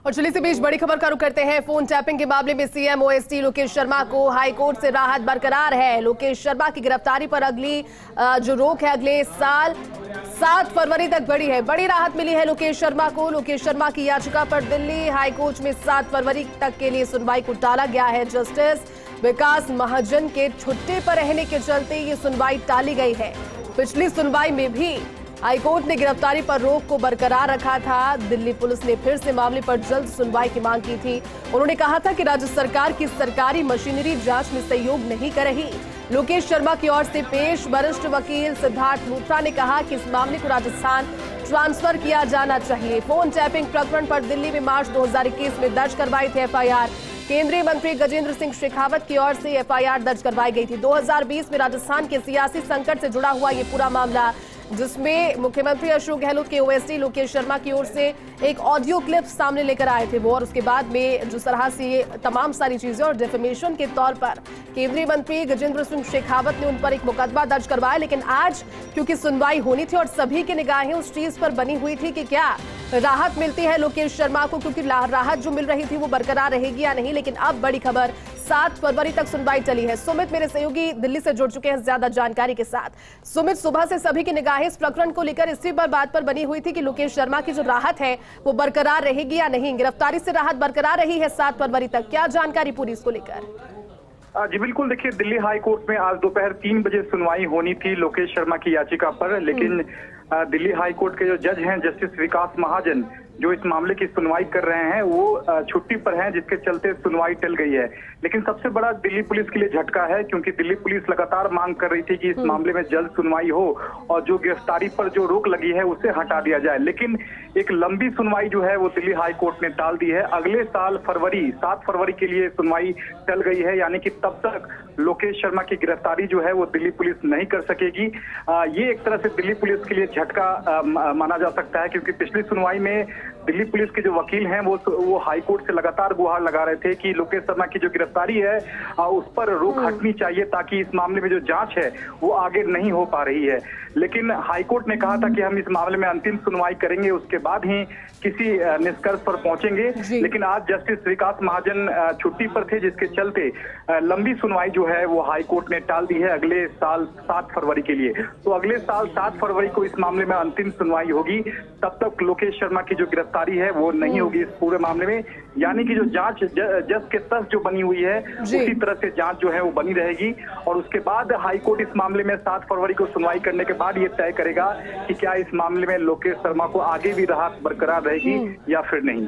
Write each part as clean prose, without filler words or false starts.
और चलिए इसी बीच बड़ी खबर का रुख करते हैं। फोन टैपिंग के मामले में सीएम ओएसडी लोकेश शर्मा को हाईकोर्ट से राहत बरकरार है। लोकेश शर्मा की गिरफ्तारी पर अगली जो रोक है अगले साल 7 फरवरी तक बढ़ी है। बड़ी राहत मिली है लोकेश शर्मा को। लोकेश शर्मा की याचिका पर दिल्ली हाईकोर्ट में 7 फरवरी तक के लिए सुनवाई को टाला गया है। जस्टिस विकास महाजन के छुट्टी पर रहने के चलते ये सुनवाई टाली गई है। पिछली सुनवाई में भी हाईकोर्ट ने गिरफ्तारी पर रोक को बरकरार रखा था। दिल्ली पुलिस ने फिर से मामले पर जल्द सुनवाई की मांग की थी। उन्होंने कहा था कि राज्य सरकार की सरकारी मशीनरी जांच में सहयोग नहीं कर रही। लोकेश शर्मा की ओर से पेश वरिष्ठ वकील सिद्धार्थ लूथरा ने कहा कि इस मामले को राजस्थान ट्रांसफर किया जाना चाहिए। फोन टैपिंग प्रकरण पर दिल्ली में मार्च 2021 में दर्ज करवाई थी एफआईआर। केंद्रीय मंत्री गजेंद्र सिंह शेखावत की ओर से एफआईआर दर्ज करवाई गई थी। 2020 में राजस्थान के सियासी संकट से जुड़ा हुआ ये पूरा मामला, जिसमें मुख्यमंत्री अशोक गहलोत के ओएसडी लोकेश शर्मा की ओर से एक ऑडियो क्लिप सामने लेकर आए थे वो, और उसके बाद में जिस तरह से ये तमाम सारी चीजें और डिफेमेशन के तौर पर केंद्रीय मंत्री गजेंद्र सिंह शेखावत ने उन पर एक मुकदमा दर्ज करवाया। लेकिन आज क्योंकि सुनवाई होनी थी और सभी की निगाहें उस चीज पर बनी हुई थी कि क्या राहत मिलती है लोकेश शर्मा को, क्योंकि राहत जो मिल रही थी वो बरकरार रहेगी या नहीं। लेकिन अब बड़ी खबर, 7 फरवरी तक सुनवाई चली है। सुमित मेरे सहयोगी दिल्ली से जुड़ चुके हैं ज्यादा जानकारी के साथ। सुमित, सुबह से सभी की निगाहें इस प्रकरण को लेकर इसी बात पर बनी हुई थी कि लोकेश शर्मा की जो राहत है वो बरकरार रहेगी या नहीं। गिरफ्तारी से राहत बरकरार रही है 7 फरवरी तक, क्या जानकारी पूरी इसको लेकर? जी बिल्कुल, देखिए दिल्ली हाई कोर्ट में आज दोपहर 3 बजे सुनवाई होनी थी लोकेश शर्मा की याचिका पर, लेकिन दिल्ली हाई कोर्ट के जो जज हैं जस्टिस विकास महाजन, जो इस मामले की सुनवाई कर रहे हैं, वो छुट्टी पर हैं, जिसके चलते सुनवाई टल गई है। लेकिन सबसे बड़ा दिल्ली पुलिस के लिए झटका है, क्योंकि दिल्ली पुलिस लगातार मांग कर रही थी कि इस मामले में जल्द सुनवाई हो और जो गिरफ्तारी पर जो रोक लगी है उसे हटा दिया जाए। लेकिन एक लंबी सुनवाई जो है वो दिल्ली हाई कोर्ट ने टाल दी है। अगले साल 7 फरवरी के लिए सुनवाई टल गई है, यानी कि तब तक लोकेश शर्मा की गिरफ्तारी जो है वो दिल्ली पुलिस नहीं कर सकेगी। ये एक तरह से दिल्ली पुलिस के लिए झटका माना जा सकता है, क्योंकि पिछली सुनवाई में दिल्ली पुलिस के जो वकील हैं वो हाई कोर्ट से लगातार गुहार लगा रहे थे कि लोकेश शर्मा की जो गिरफ्तारी है उस पर रोक हटनी चाहिए, ताकि इस मामले में जो जांच है वो आगे नहीं हो पा रही है। लेकिन हाई कोर्ट ने कहा था कि हम इस मामले में अंतिम सुनवाई करेंगे, उसके बाद ही किसी निष्कर्ष पर पहुंचेंगे। लेकिन आज जस्टिस विकास महाजन छुट्टी पर थे, जिसके चलते लंबी सुनवाई जो है वो हाई कोर्ट ने टाल दी है अगले साल 7 फरवरी के लिए। तो अगले साल 7 फरवरी को इस मामले में अंतिम सुनवाई होगी। तब तक लोकेश शर्मा की जो गिरफ्तारी है वो नहीं होगी इस पूरे मामले में, यानी कि जो जांच जज के तर्ज जो बनी हुई है उसी तरह से जांच जो है वो बनी रहेगी। और उसके बाद हाई कोर्ट इस मामले में 7 फरवरी को सुनवाई करने के बाद ये तय करेगा कि क्या इस मामले में लोकेश शर्मा को आगे भी राहत बरकरार रहेगी या फिर नहीं।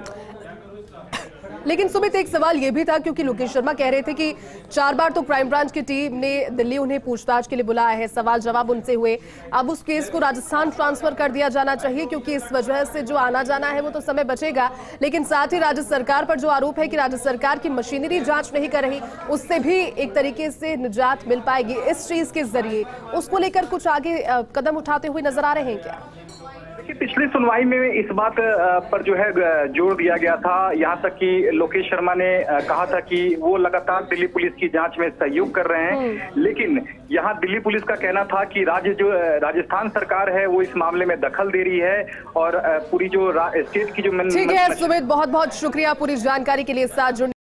लेकिन सुमित, एक सवाल ये भी था, क्योंकि लोकेश शर्मा कह रहे थे कि 4 बार तो क्राइम ब्रांच की टीम ने दिल्ली उन्हें पूछताछ के लिए बुलाया है, सवाल जवाब उनसे हुए। अब उस केस को राजस्थान ट्रांसफर कर दिया जाना चाहिए, क्योंकि इस वजह से जो आना जाना है वो तो समय बचेगा। लेकिन साथ ही राज्य सरकार पर जो आरोप है कि राज्य सरकार की मशीनरी जांच नहीं कर रही, उससे भी एक तरीके से निजात मिल पाएगी इस चीज के जरिए। उसको लेकर कुछ आगे कदम उठाते हुए नजर आ रहे हैं क्या? पिछली सुनवाई में इस बात पर जो है जोर दिया गया था, यहाँ तक कि लोकेश शर्मा ने कहा था कि वो लगातार दिल्ली पुलिस की जांच में सहयोग कर रहे हैं। लेकिन यहाँ दिल्ली पुलिस का कहना था कि राजस्थान सरकार है वो इस मामले में दखल दे रही है, और पूरी जो स्टेट की जो ठीक है सुमित, बहुत बहुत शुक्रिया पूरी जानकारी के लिए साथ जुड़ने